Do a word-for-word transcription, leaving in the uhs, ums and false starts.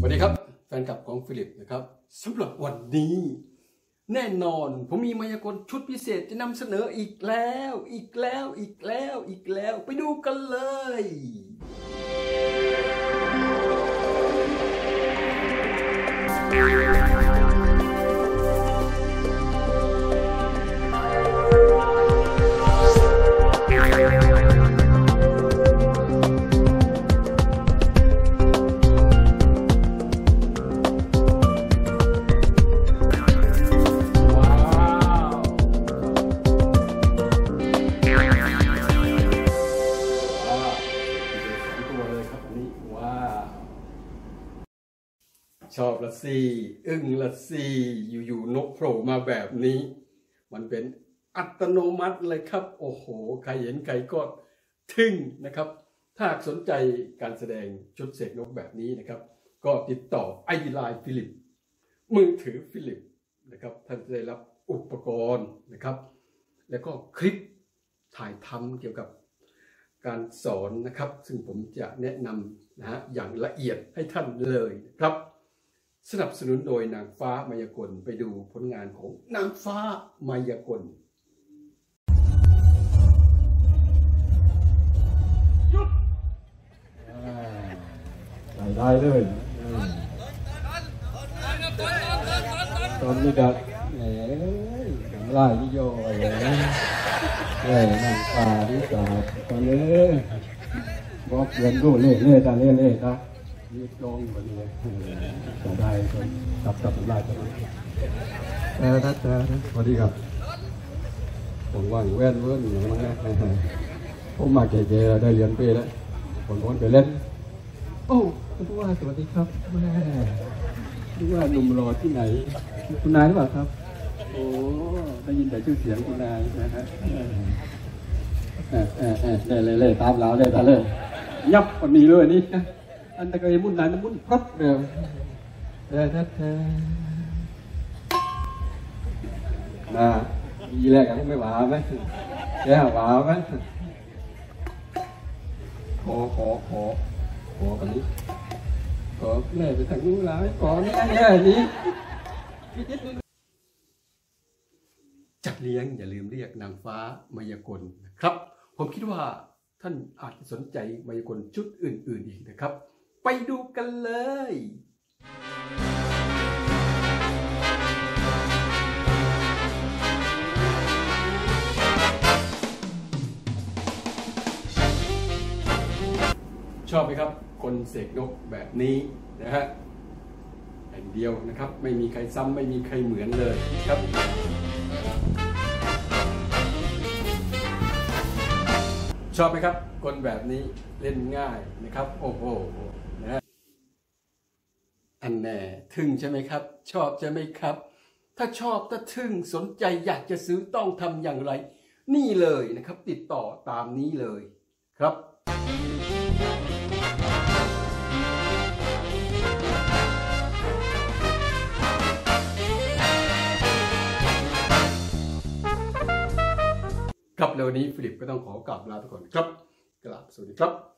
วัสดีครับแฟนคลับของฟิลิปนะครับสำหรับวันนี้แน่นอนผมมีมายากลชุดพิเศษจะนำเสนออีกแล้วอีกแล้วอีกแล้วอีกแล้วไปดูกันเลยชอบละสิอึ้งละสิอยู่ๆนกโผล่มาแบบนี้มันเป็นอัตโนมัติเลยครับโอ้โหใครเห็นใครก็ทึ่งนะครับถ้าสนใจการแสดงชุดเสกนกแบบนี้นะครับก็ติดต่อไอไลน์ฟิลิปมือถือฟิลิปนะครับท่านจะได้รับอุปกรณ์นะครับแล้วก็คลิปถ่ายทำเกี่ยวกับการสอนนะครับซึ่งผมจะแนะนำนะฮะอย่างละเอียดให้ท่านเลยครับสนับสนุนโดยนางฟ้ามายากลไปดูผลงานของนางฟ้ามายากลหยุดใส่ได้เลยตอนนี้ก็แหมถึงไล่ที่โย่ไปเลยเฮ้ยนางฟ้าที่สาวตอนนี้บอกเรียนรู้เล่เล่ตาเล่เล่ตายืดลงแบบนี้จะได้คนจับจับได้ตัวนี้เออทัดเออสวัสดีครับผมว่างแว่นเวิร์นอย่างนั้นนะผมมาเก๋ๆได้เรียนปีแล้วผมคนไปเล่นโอ้ผู้ว่าสวัสดีครับแม่ผู้ว่าหนุ่มรอที่ไหนคุณนายหรือเปล่าครับโอ้ได้ยินแต่ชื่อเสียงคุณนายนะฮะเออเออเออเล่เล่เล่ตามเราเลยตาเลยยับคนนี้เลยนี่อันตะเกียบมุนไหนมุนพรดเดียวเออทัดเธอนะยีแรกก็ไม่หวาไหมแย่หวาไหมขอขอขอขอกันนี้ขอแม่ไปทางนู้นแล้วขอแม่แม่นี้จัดเลี้ยงอย่าลืมเรียกนางฟ้ามายากลนะครับผมคิดว่าท่านอาจจะสนใจมายากลชุดอื่นๆอีกนะครับไปดูกันเลยชอบไหมครับคนเสกนกแบบนี้นะฮะแห่งเดียวนะครับไม่มีใครซ้ำไม่มีใครเหมือนเลยครับชอบไหมครับคนแบบนี้เล่นง่ายนะครับโอ้โหนะฮะอันแน่ทึ่งใช่ไหมครับชอบใช่ไหมครับถ้าชอบถ้าทึ่งสนใจอยากจะซื้อต้องทำอย่างไรนี่เลยนะครับติดต่อตามนี้เลยครับครับแล้ววันนี้ฟิลิปก็ต้องขอกราบลาทุกคนครับกราบสวัสดีครับ